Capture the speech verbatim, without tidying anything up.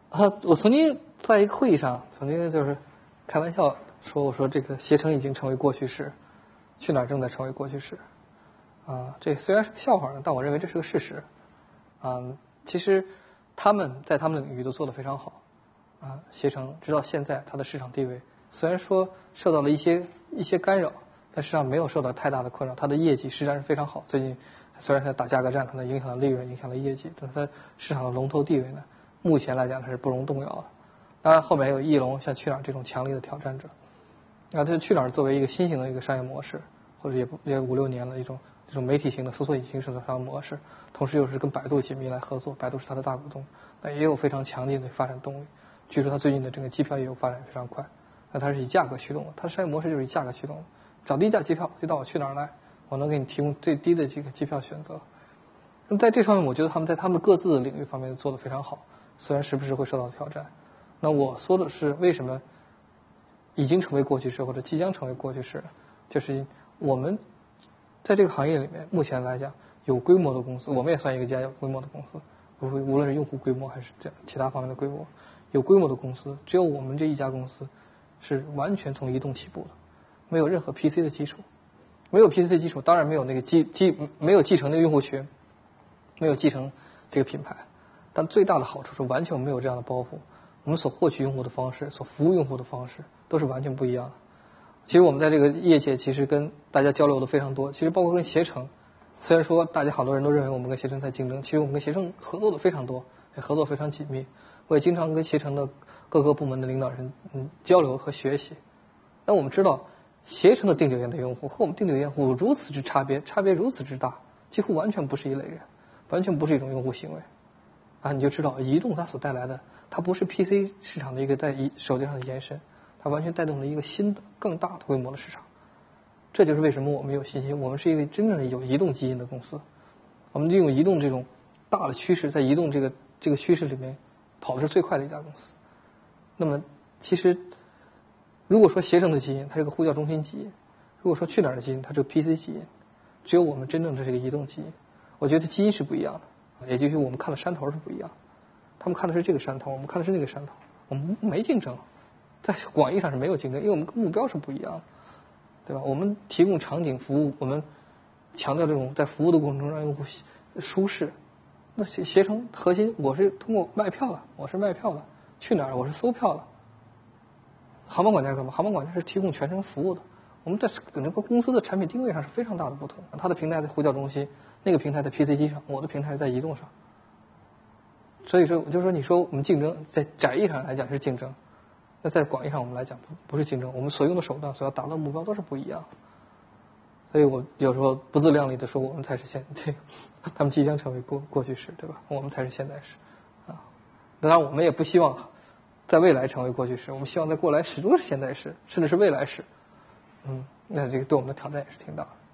啊，我曾经在一个会议上，曾经就是开玩笑说，我说这个携程已经成为过去式，去哪儿正在成为过去式。啊，这虽然是个笑话呢，但我认为这是个事实。啊，其实他们在他们的领域都做得非常好。啊，携程直到现在，它的市场地位虽然说受到了一些一些干扰，但实际上没有受到太大的困扰。它的业绩实际上是非常好。最近虽然在打价格战，可能影响了利润，影响了业绩，但它市场的龙头地位呢，目前来讲它是不容动摇的。当然，后面还有翼龙、像去哪儿这种强力的挑战者。啊，它去哪儿作为一个新型的一个商业模式，或者也不也五六年了一种这种媒体型的搜索引擎式的商业模式，同时又是跟百度紧密来合作，百度是它的大股东，那也有非常强劲的发展动力。据说它最近的这个机票业务发展非常快，那它是以价格驱动的，它的商业模式就是以价格驱动的，找低价机票就到我去哪儿来，我能给你提供最低的这个机票选择。那在这方面，我觉得他们在他们各自的领域方面做得非常好，虽然时不时会受到挑战。那我说的是为什么已经成为过去式或者即将成为过去式，就是我们在这个行业里面，目前来讲有规模的公司，我们也算一个家有规模的公司，无无论是用户规模还是这其他方面的规模，有规模的公司，只有我们这一家公司是完全从移动起步的，没有任何 P C 的基础，没有 P C 的基础，当然没有那个继继没有继承那个用户群，没有继承这个品牌，但最大的好处是完全没有这样的包袱。我们所获取用户的方式，所服务用户的方式都是完全不一样的。其实我们在这个业界，其实跟大家交流的非常多。其实包括跟携程，虽然说大家好多人都认为我们跟携程在竞争，其实我们跟携程合作的非常多，也合作非常紧密。我也经常跟携程的各个部门的领导人嗯交流和学习。那我们知道，携程的订酒店的用户和我们订酒店用户如此之差别，差别如此之大，几乎完全不是一类人，完全不是一种用户行为。啊，你就知道移动它所带来的，它不是 P C 市场的一个在手机上的延伸，它完全带动了一个新的、更大的规模的市场。这就是为什么我们有信心，我们是一个真正的有移动基因的公司。我们利用移动这种大的趋势，在移动这个这个趋势里面跑的是最快的一家公司。那么，其实如果说携程的基因，它是个呼叫中心基因；如果说去哪儿的基因，它是个 P C 基因。只有我们真正的这个移动基因，我觉得基因是不一样的。也就是我们看的山头是不一样，他们看的是这个山头，我们看的是那个山头，我们没竞争，在广义上是没有竞争，因为我们目标是不一样的，对吧？我们提供场景服务，我们强调这种在服务的过程中让用户舒适。那携程核心，我是通过卖票的，我是卖票的，去哪儿我是搜票的。航班管家干嘛？航班管家是提供全程服务的。我们在整个公司的产品定位上是非常大的不同。它的平台在呼叫中心，那个平台在 P C 机上，我的平台是在移动上。所以说，就是说，你说我们竞争，在窄义上来讲是竞争，那在广义上我们来讲不不是竞争，我们所用的手段、所要达到的目标都是不一样。所以我有时候不自量力的说，我们才是现，对，他们即将成为过过去式，对吧？我们才是现在式，啊，当然我们也不希望在未来成为过去式，我们希望在过来始终是现在式，甚至是未来式。嗯，那这个对我们的挑战也是挺大的。